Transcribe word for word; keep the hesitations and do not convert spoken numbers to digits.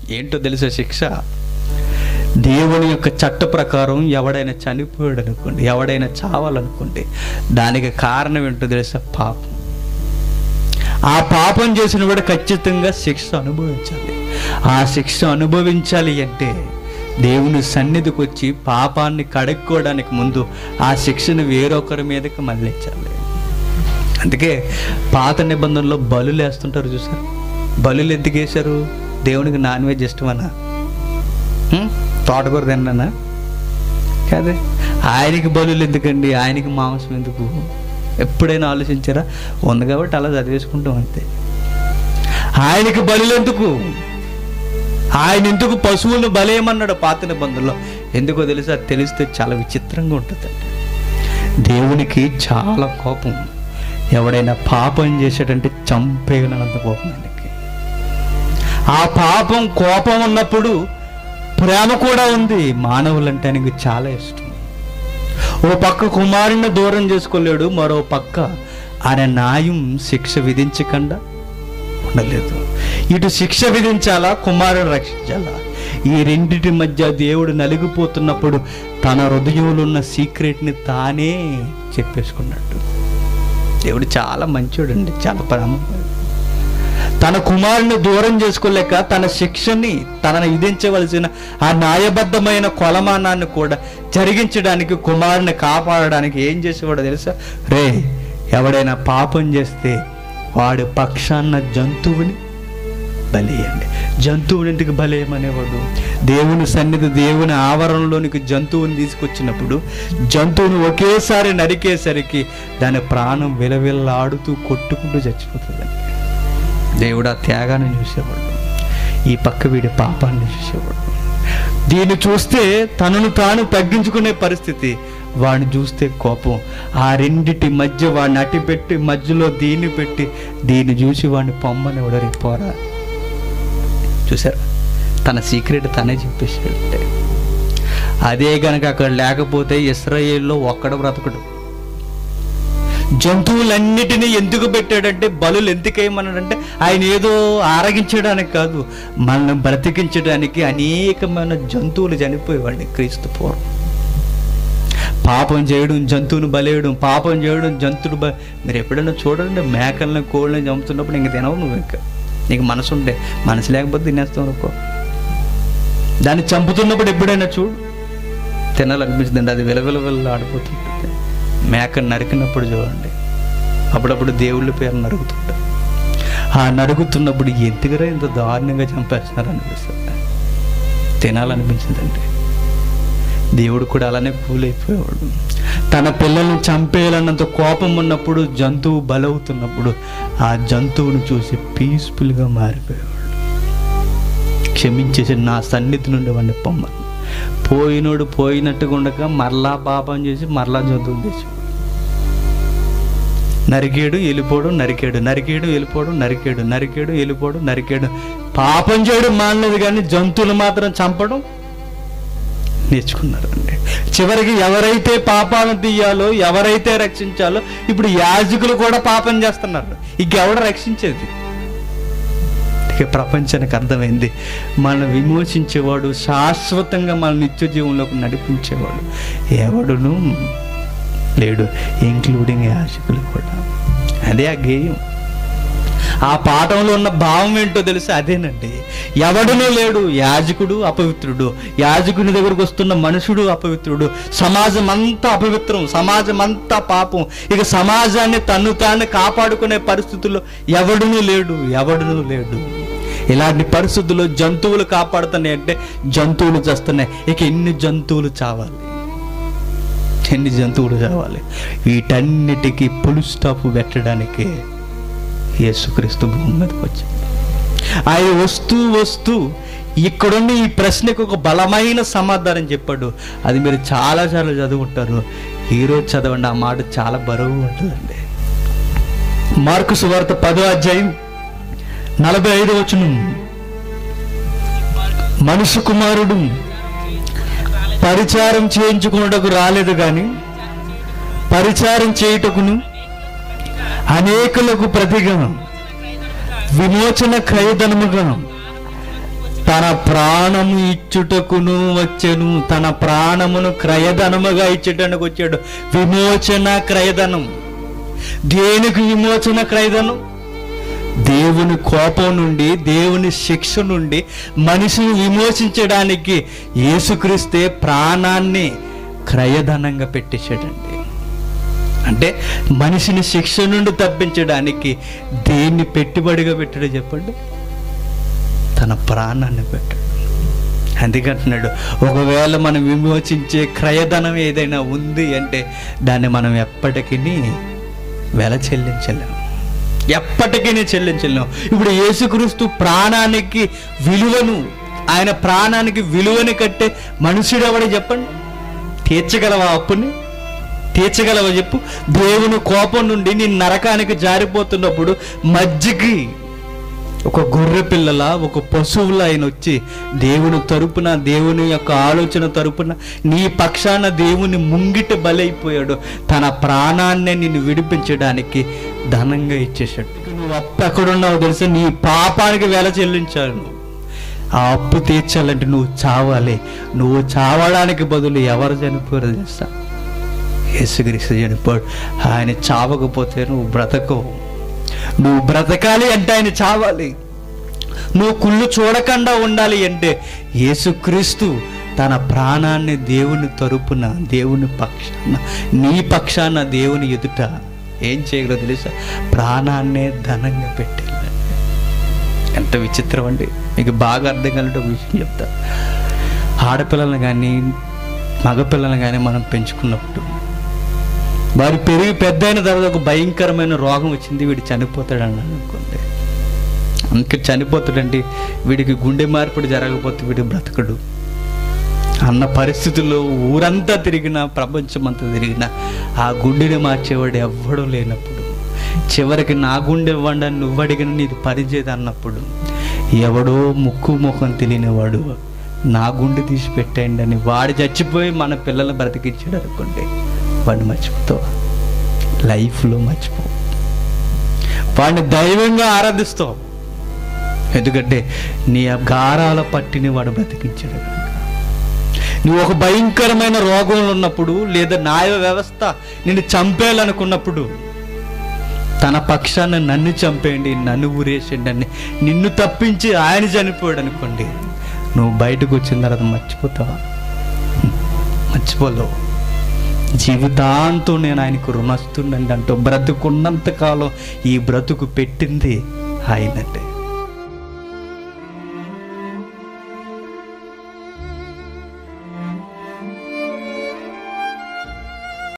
ఏంటో తెలుసా శిక్ష? దేవుని యొక్క చట్ట ప్రకారం ఎవడైనా చనిపోయాడు అనుకోండి, ఎవడైనా చావాలనుకోండి, దానికి కారణం ఏంటో తెలుసా? పాపం. ఆ పాపం చేసిన వాడు ఖచ్చితంగా శిక్ష అనుభవించాలి. ఆ శిక్ష అనుభవించాలి అంటే దేవుని సన్నిధికి వచ్చి పాపాన్ని కడుక్కోవడానికి ముందు ఆ శిక్షను వేరొకరి మీదకి మళ్ళించాలి. అందుకే పాత నిబంధనలో బలులు వేస్తుంటారు చూసారు. బలులు ఎందుకు వేశారు? దేవునికి నాన్ వెజ్ ఇష్టమన్నా, తోటకూర తిన్నానా? కాదే. ఆయనకి బలులు ఎందుకండి? ఆయనకి మాంసం ఎందుకు? ఎప్పుడైనా ఆలోచించారా? ఉంది కాబట్టి అలా చదివేసుకుంటాం అంతే. ఆయనకి బలులు ఎందుకు? ఆయన ఎందుకు పశువులను బలేయమన్నాడు పాత నిబంధనలో? ఎందుకో తెలుసా? తెలిస్తే చాలా విచిత్రంగా ఉంటుందండి. దేవునికి చాలా కోపం. ఎవడైనా పాపం చేశాడంటే చంపేయనంత కోపం ఆయనకి. ఆ పాపం కోపం ఉన్నప్పుడు ప్రేమ కూడా ఉంది. మానవులంటే ఆయనకు చాలా ఇష్టం. ఓ పక్క కుమారుని దూరం చేసుకోలేడు, మరో పక్క ఆయన న్యాయం శిక్ష విధించకుండా ఉండలేదు. ఇటు శిక్ష విధించాలా, కుమారుని రక్షించాలా? ఈ రెండిటి మధ్య దేవుడు నలిగిపోతున్నప్పుడు తన హృదయంలో ఉన్న సీక్రెట్ని తానే చెప్పేసుకున్నట్టు. దేవుడు చాలా మంచోడండి, చాలా ప్రేమ. తన కుమారుని దూరం చేసుకోలేక తన శిక్షని, తనను విధించవలసిన ఆ న్యాయబద్ధమైన కొలమానాన్ని కూడా జరిగించడానికి, కుమారుని కాపాడడానికి ఏం చేసేవాడో తెలుసా? రే, ఎవడైనా పాపం చేస్తే వాడి పక్షాన్న జంతువుని బలేయండి. జంతువుని ఇంటికి బలేయమనేవాడు. దేవుని సన్నిధి, దేవుని ఆవరణలోనికి జంతువుని తీసుకొచ్చినప్పుడు జంతువుని ఒకేసారి నరికేసరికి దాని ప్రాణం విలవిల్లాడుతూ కొట్టుకుంటూ చచ్చిపోతుందండి. దేవుడు ఆ త్యాగాన్ని చూసేవాడు, ఈ పక్క వీడి పాపాన్ని చూసేవాడు. దీన్ని చూస్తే తనను తాను తగ్గించుకునే పరిస్థితి, వాడిని చూస్తే కోపం. ఆ రెండిటి మధ్య వాడిని అట్టి పెట్టి మధ్యలో దీన్ని పెట్టి దీన్ని చూసి వాడిని పొమ్మని ఎవడరి పోరా. చూసారా? తన సీక్రెట్ తనే చెప్పేసాడంటే. అదే కనుక అక్కడ లేకపోతే ఇశ్రాయేల్లో ఒక్కడ బ్రతకడు. జంతువులన్నిటినీ ఎందుకు పెట్టాడంటే, బలులు ఎందుకు వేయమన్నాడంటే ఆయన ఏదో ఆరగించడానికి కాదు, మనల్ని బ్రతికించడానికి. అనేకమైన జంతువులు చనిపోయేవాడిని క్రీస్తు పూర్వం. పాపం చేయడం, జంతువుని బలేయడం, పాపం చేయడం, జంతువులు బ మీరు ఎప్పుడైనా చూడండి, మేకల్ని కోళ్ళని చంపుతున్నప్పుడు ఇంక తినవు నువ్వు. ఇంకా నీకు మనసు ఉండే, మనసు లేకపోతే తినేస్తావు అనుకో. దాన్ని చంపుతున్నప్పుడు ఎప్పుడైనా చూడు, తినాలనిపిస్తుంది, అది విలవిలవిల్ల ఆడిపోతుంటుంది. మేకను నరికినప్పుడు చూడండి, అప్పుడప్పుడు దేవుళ్ళ పేరు నరుగుతుంటారు. ఆ నరుగుతున్నప్పుడు ఎందుకురా ఇంత దారుణంగా చంపేస్తున్నారు అనిపిస్తుంది, తినాలనిపించిందండి. దేవుడు కూడా అలానే కూలైపోయేవాడు. తన పిల్లల్ని చంపేయాలన్నంత కోపం ఉన్నప్పుడు, జంతువు బలవుతున్నప్పుడు ఆ జంతువును చూసి పీస్ఫుల్గా మారిపోయేవాడు. క్షమించేసి నా సన్నిధి నుండి వాడిని పొమ్మని. పోయినోడు పోయినట్టుగా ఉండక మరలా పాపం చేసి మరలా జంతువులు చేసి నరికేడు వెళ్ళిపోవడం, నరికేడు నరికేడు వెళ్ళిపోవడం, నరికేడు నరికేడు వెళ్ళిపోవడం, నరికేడు. పాపం చేయడం మానలేదు, కానీ జంతువులు మాత్రం చంపడం నేర్చుకున్నారండి. చివరికి ఎవరైతే పాపాలను తీయాలో, ఎవరైతే రక్షించాలో, ఇప్పుడు యాజకులు కూడా పాపం చేస్తున్నారు. ఇంకెవడ రక్షించేది? ఇక ప్రపంచానికి అర్థమైంది, మనం విమోచించేవాడు, శాశ్వతంగా మన నిత్య జీవంలోకి నడిపించేవాడు ఎవడును లేడు, ఇంక్లూడింగ్ యాజకులు కూడా. అదే ఆ గేయం. ఆ పాఠంలో ఉన్న భావం ఏంటో తెలుసా? అదేనండి, ఎవడునూ లేడు, యాజకుడు అపవిత్రుడు, యాజకుని దగ్గరకు వస్తున్న మనుషుడు అపవిత్రుడు, సమాజం అంతా అపవిత్రం, సమాజం అంతా పాపం. ఇక సమాజాన్ని తను తాను కాపాడుకునే పరిస్థితుల్లో ఎవడునూ లేడు, ఎవడునూ లేడు. ఇలాంటి పరిస్థితుల్లో జంతువులు కాపాడుతున్నాయి అంటే జంతువులు చస్తున్నాయి. ఇక ఎన్ని జంతువులు చావాలి, ఎన్ని జంతువులు చావాలి? వీటన్నిటికీ పులు స్టాప్ పెట్టడానికి యేసుక్రీస్తు భూమి మీదకి వచ్చింది. ఆయన వస్తూ వస్తూ ఇక్కడున్న ఈ ప్రశ్నకు ఒక బలమైన సమాధానం చెప్పాడు. అది మీరు చాలాసార్లు చదువుకుంటారు, ఈరోజు చదవండి. ఆ మాట చాలా బరువు ఉంటుందండి. మార్కు సువార్త పదో అధ్యాయం నలభై ఐదు వచనం, మనుష్య కుమారుడు పరిచారం చేయించుకున్నటకు రాలేదు కానీ పరిచారం చేయుటకును అనేకులకు ప్రతిగా విమోచన క్రయధనముగా తన ప్రాణము ఇచ్చుటకును వచ్చెను. తన ప్రాణమును క్రయధనముగా ఇచ్చేటానికి వచ్చాడు. విమోచన క్రయధనం. దేనికి విమోచన క్రయధనం? దేవుని కోపం నుండి, దేవుని శిక్ష నుండి మనిషిని విమోచించడానికి యేసుక్రీస్తే ప్రాణాన్ని క్రయధనంగా పెట్టేశాడండి. అంటే మనిషిని శిక్ష నుండి తప్పించడానికి దేన్ని పెట్టుబడిగా పెట్టాడు చెప్పండి? తన ప్రాణాన్ని పెట్టాడు. అందుకంటున్నాడు, ఒకవేళ మనం విమోచించే క్రయధనం ఏదైనా ఉంది అంటే దాన్ని మనం ఎప్పటికీ వెల చెల్లించలేము, ఎప్పటికీ చెల్లించలేము. ఇప్పుడు యేసుక్రీస్తు ప్రాణానికి విలువను, ఆయన ప్రాణానికి విలువని కట్టే మనుషుడు ఎవడు చెప్పండి? తీర్చగలవా అప్పుని? తీర్చగలవా చెప్పు? దేవుని కోపం నుండి నీ నరకానికి జారిపోతున్నప్పుడు మధ్యకి ఒక గొర్రె పిల్లల, ఒక పశువుల ఆయన వచ్చి దేవుని తరపున, దేవుని యొక్క ఆలోచన తరపున నీ పక్షాన దేవుని ముంగిట బలైపోయాడు. తన ప్రాణాన్నే నిన్ను విడిపించడానికి ధనంగా ఇచ్చేసాడు. నువ్వు అప్పు ఎక్కడున్నావు తెలుసా? నీ పాపానికి వెల చెల్లించాడు. నువ్వు ఆ అప్పు తీర్చాలంటే నువ్వు చావాలి. నువ్వు చావడానికి బదులు ఎవరు చనిపోయారు తెలుసా? యేసుక్రీస్తు చనిపోయాడు. ఆయన చావకపోతే నువ్వు బ్రతకవు. నువ్వు బ్రతకాలి అంటే ఆయన చావాలి. నువ్వు కుళ్ళు చూడకుండా ఉండాలి అంటే యేసుక్రీస్తు తన ప్రాణాన్ని దేవుని తరపున, దేవుని పక్షాన, నీ పక్షాన, దేవుని ఎదుట ఏం చేయగలదో తెలుసా? ప్రాణాన్నే ధనంగా పెట్టాడు. ఎంత విచిత్రం అండి! మీకు బాగా అర్థం కలిగిన ఒక విషయం చెప్తా. ఆడపిల్లలను కానీ మగపిల్లలను కానీ మనం పెంచుకున్నప్పుడు వారు పెరిగి పెద్ద అయిన తర్వాత ఒక భయంకరమైన రోగం వచ్చింది, వీడు చనిపోతాడని అనుకోండి. అందుకే చనిపోతాడండి, వీడికి గుండె మార్పిడి జరగకపోతే వీడు బ్రతకడు అన్న పరిస్థితుల్లో ఊరంతా తిరిగినా, ప్రపంచం అంతా తిరిగినా ఆ గుండెని మార్చేవాడు ఎవ్వడూ లేనప్పుడు, చివరికి నా గుండె ఇవ్వండి అని నువ్వు అడిగిన నీది పనిచేది అన్నప్పుడు, ఎవడో ముక్కు ముఖం తెలియనివాడు నా గుండె తీసి పెట్టేయండి అని వాడు చచ్చిపోయి మన పిల్లల్ని బ్రతికించాడు అనుకోండి, వాడిని మర్చిపోతావు, లైఫ్లో మర్చిపో. వాడిని దైవంగా ఆరాధిస్తావు, ఎందుకంటే నీ గారాల పట్టిని వాడు బ్రతికించాడు కనుక. నువ్వు ఒక భయంకరమైన రోగంలో ఉన్నప్పుడు, లేదా న్యాయ వ్యవస్థ నిన్ను చంపేయాలనుకున్నప్పుడు, తన పక్షాన్ని నన్ను చంపేయండి, నన్ను ఊరేసేయండి అని నిన్ను తప్పించి ఆయన చనిపోయాడు అనుకోండి, నువ్వు బయటకు వచ్చిన తర్వాత మర్చిపోతావా? మర్చిపోలేవు. జీవితాంతం నేను ఆయనకు రుణస్తున్నండి అంటూ బ్రతుకున్నంతకాలం ఈ బ్రతుకు పెట్టింది ఆయనంటే.